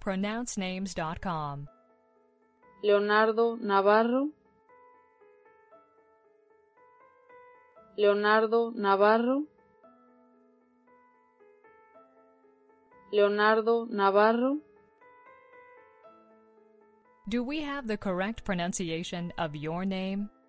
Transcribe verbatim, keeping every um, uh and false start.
pronounce names dot com. Leonardo Navarro, Leonardo Navarro, Leonardo Navarro. Do we have the correct pronunciation of your name?